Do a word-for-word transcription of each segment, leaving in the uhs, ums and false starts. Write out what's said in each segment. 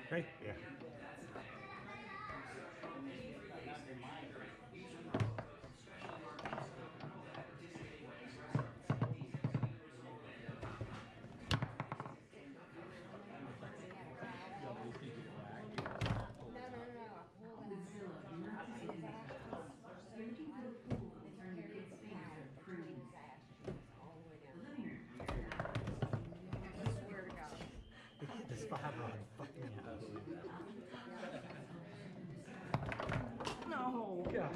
Ready? Yeah. This five rod fucked me up. No. God.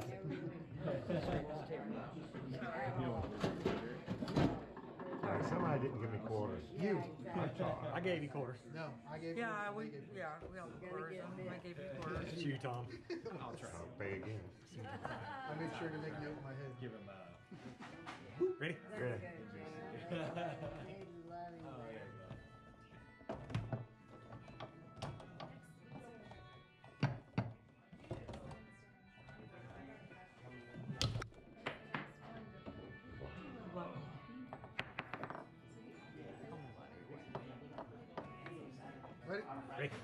Alright, somebody didn't give me quarters. You. I gave you quarters. No, I gave you. Yeah, we yeah we all quarters. I gave you quarters. It's you, Tom. I'll try. I'll pay again. I made sure to make note in my head. Give him a. Ready? Ready. Oh, yeah, Ready? Ready?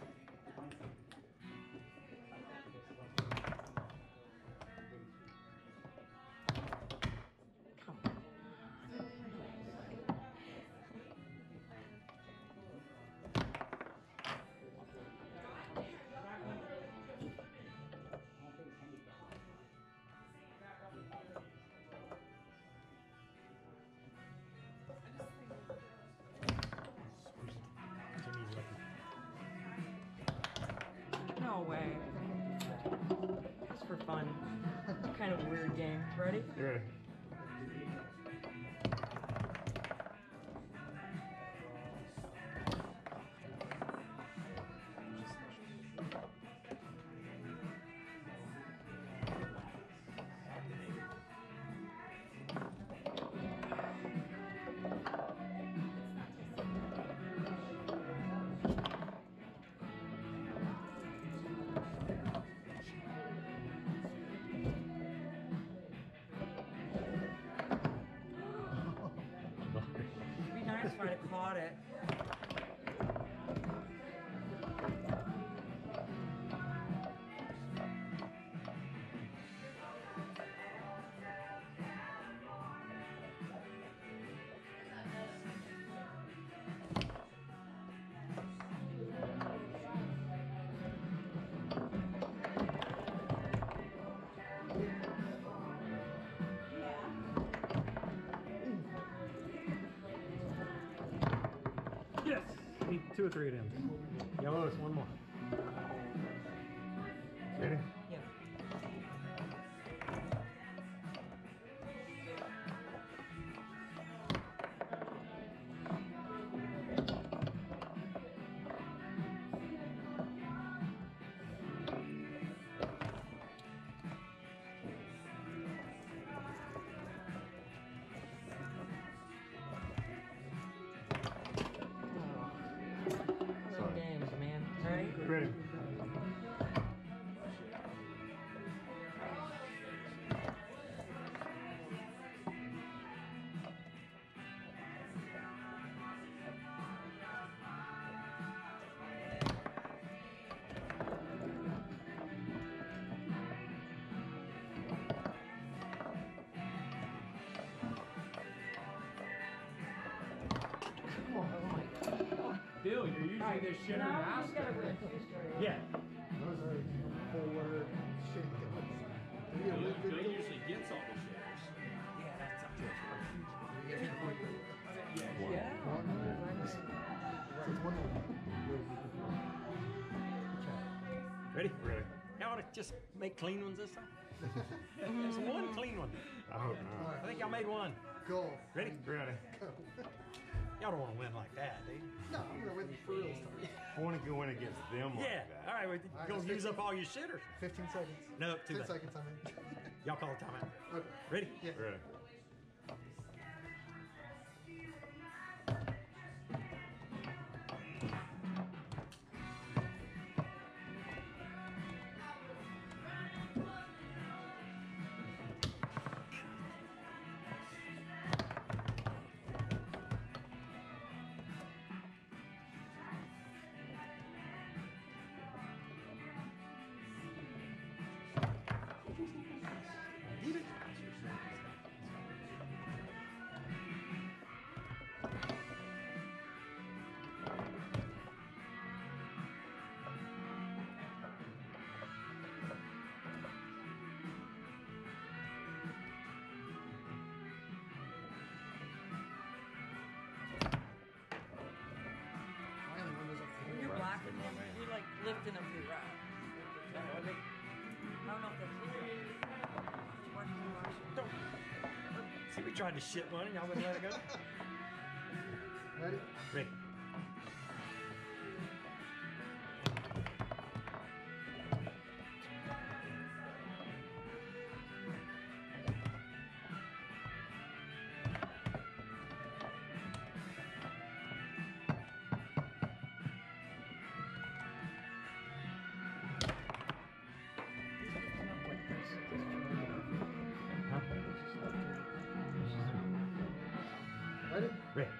Jimmy's lucky. No way. Just for fun. Kind of weird game. Ready? You ready? It'd be nice if I'd have caught it. Yes! Need two or three of them. Yellow is one more. Ready? Yeah. Some games, man. Ready? Ready. Bill, you're usually this shitter Now you just gotta master. win. Yeah. Those are four shit guns. Bill, Bill usually gets all the shitters. Yeah, that's up to us. Yeah. So it's one Ready? Ready. Y'all want to just make clean ones this time? There's one clean one. I hope not. I think y'all made one. Go. Ready? Ready. Go. Y'all don't want to win like that, do you? No, I'm gonna win for real. I want to go in against them like Yeah. that. All right, we're right, going let's to use fix up it. all your shitters. fifteen seconds. No, too ten late. seconds, I'm in. Y'all call it timeout. Okay. Ready? Yeah. Ready. lifting of the rock. I don't know if that's legal. Don't. See, we tried to shit one and y'all wouldn't let it go. Ready? Ready. Ready? Ready.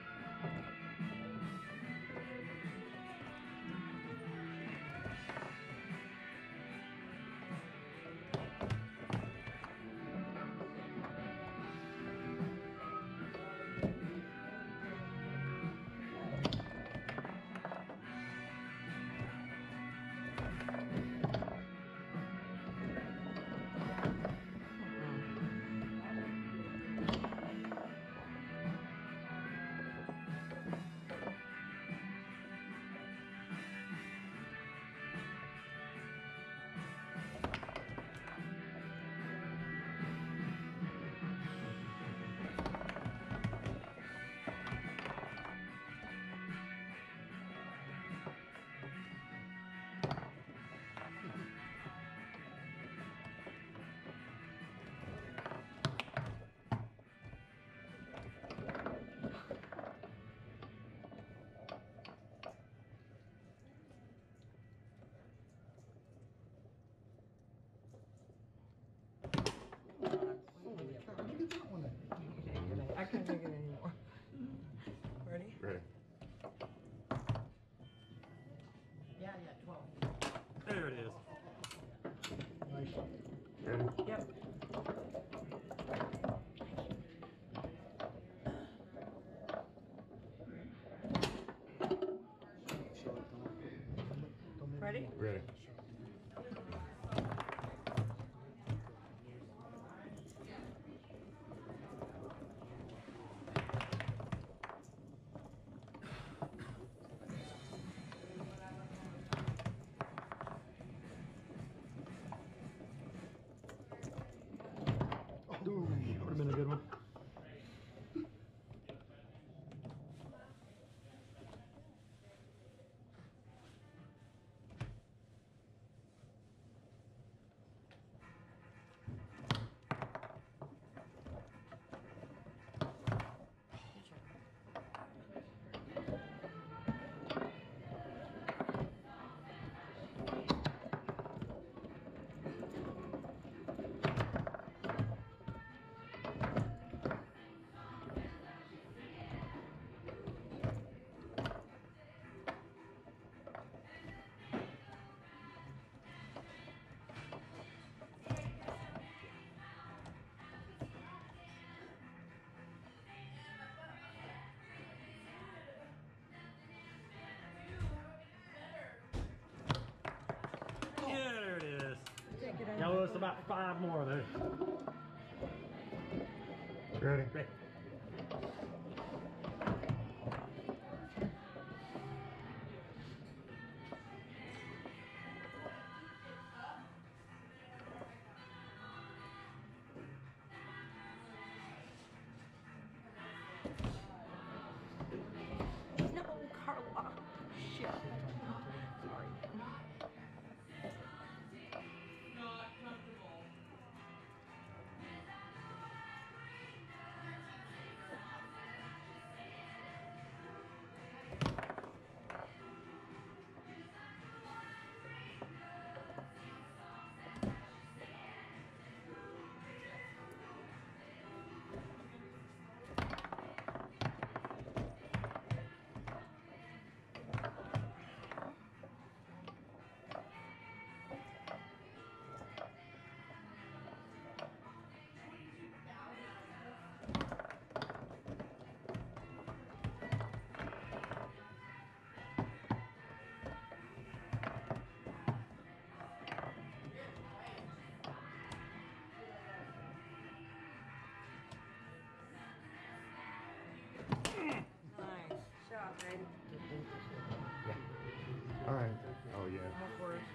I can't take it anymore. Ready? Ready. Yeah, yeah, twelve. There it is. Nice. Ready. Yep. Ready? Ready. Ooh, would have been a good one. Yeah, there it is. Take it out. Y'all owe us about five more of those. Ready. Ready. No, Carla. Shit. Sorry.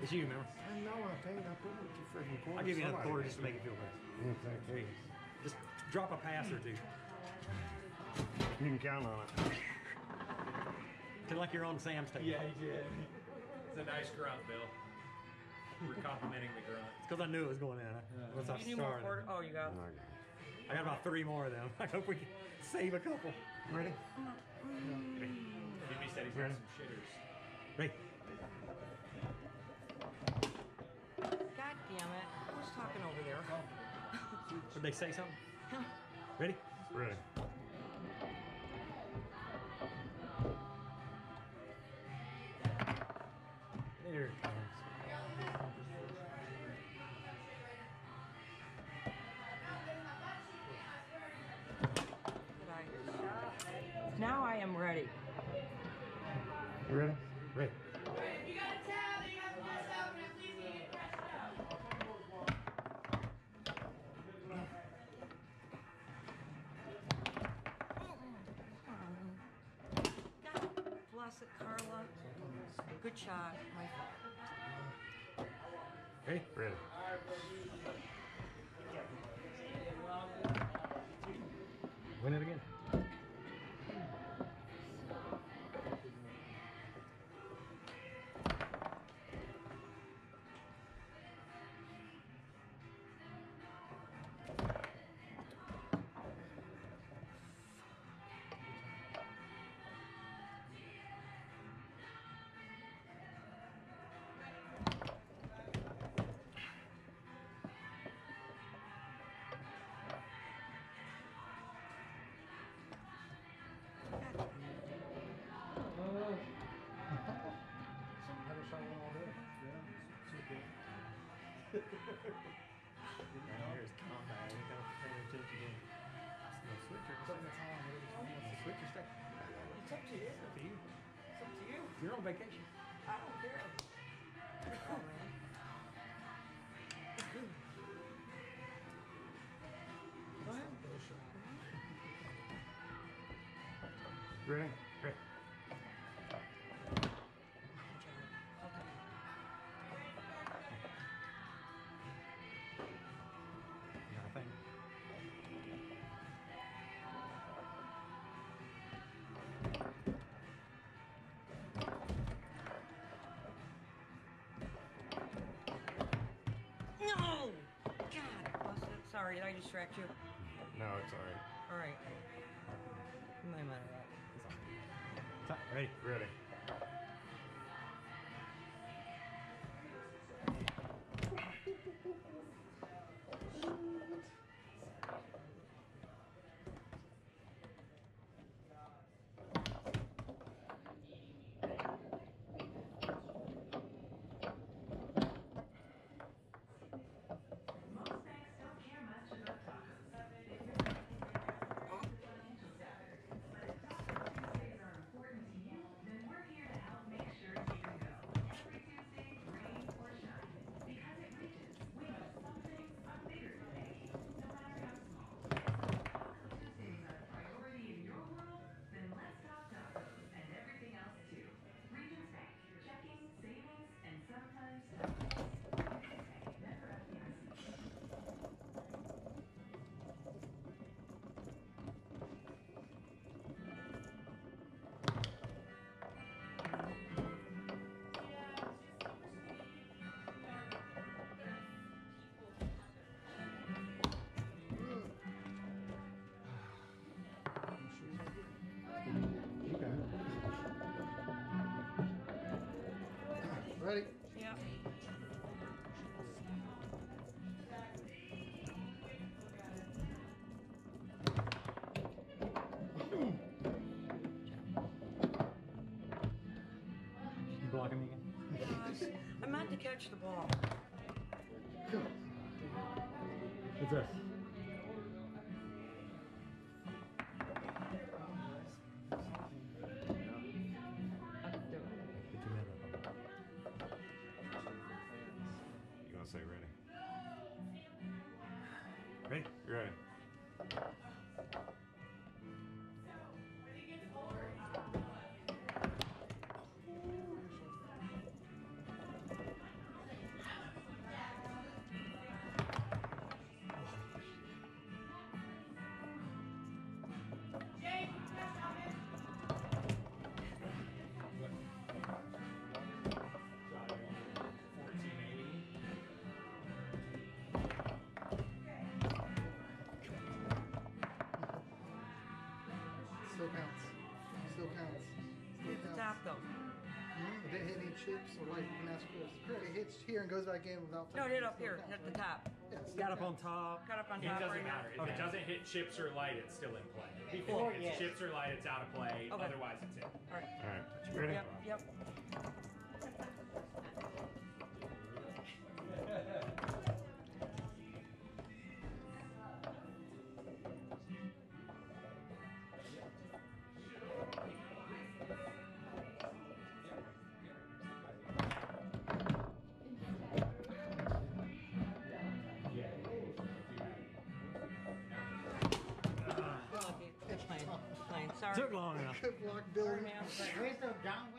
It's you, remember? I know, I paid. I put it your freaking quarter. I'll give you another Somebody quarter just to make it feel better. Yeah, thanks. There you go. Just drop a pass or two. You can count on it. Feel like you're on Sam's table. Yeah, he did. It's a nice grunt, Bill. We're complimenting the grunt. It's because I knew it was going in. Once I You need more started. quarter? Oh, you got. I got about three more of them. I hope we can save a couple. Ready? Jimmy said he's got some shitters. Ready? God damn it! Who's talking over there? Did they say something? Ready? Ready. There it comes. Did I? Now I am ready. You ready? Ready. You got a tab that you have to press out, and please get it pressed out. God bless it, Carla. Good shot. My fault. Ready? Ready. Win it again. There's combat. You gotta pay attention to no switcher. Switcher stay. It's up to you. It's up to you. It's up to you. You're on vacation. I don't care. Oh, man. Go ahead. Ready? Ready. You got a thing. No! God, bless it. Sorry, did I distract you? No, it's all right. All right. No matter what. Stop. Ready. Ready. Ready? Yeah. You blocking me again? Yes. I meant to catch the ball. What's this? Get your man up. You want to say ready? Ready? Ready. didn't hit any chips or light. You can ask Chris. Chris, it hits here and goes back in without. No, touching hit up the here, cap, hit the right? top. Yeah, it's Got the up on cap. top. Cut up on It top doesn't right matter. now. If it doesn't hit chips or light, it's still in play. If Before, it yes. hits chips or light, it's out of play. Okay. Otherwise, it's in. All right. All right. You ready? Yep, yep. Lucky. It's fine. Fine. Sorry. Took long enough. Good block, Billy. Sorry, ma'am. Where's the down